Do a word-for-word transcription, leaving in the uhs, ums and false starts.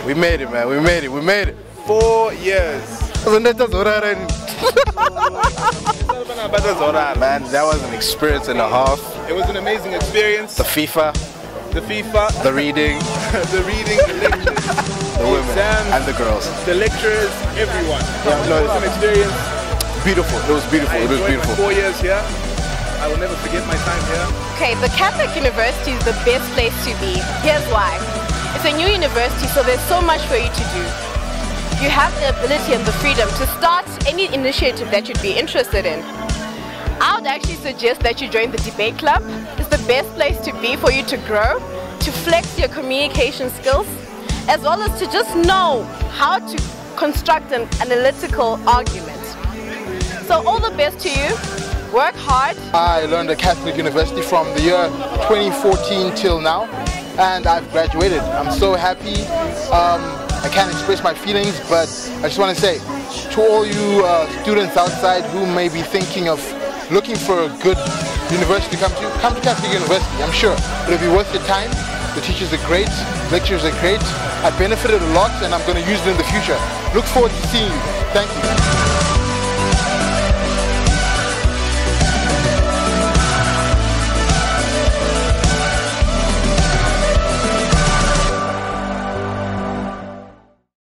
We made it, man. We made it. We made it. Four years. Man, that was an experience and a half. It was an amazing experience. The FIFA. The FIFA. The reading. the reading, the lectures. The, the women. Exams, and the girls. The lecturers, everyone. Yeah, no, it was an experience. Beautiful. It was beautiful. I it was beautiful. My four years here. I will never forget my time here. Okay, the Catholic University is the best place to be. Here's why. It's a new university, so there's so much for you to do. You have the ability and the freedom to start any initiative that you'd be interested in. I would actually suggest that you join the debate club. It's the best place to be for you to grow, to flex your communication skills, as well as to just know how to construct an analytical argument. So all the best to you. Work hard. I learned at Catholic University from the year twenty fourteen till now, and I've graduated. I'm so happy. Um, I can't express my feelings, but I just want to say to all you uh, students outside who may be thinking of looking for a good university to come to, come to Catholic University. I'm sure it'll be worth your time. The teachers are great, lecturers are great. I benefited a lot, and I'm going to use it in the future. Look forward to seeing you. Thank you.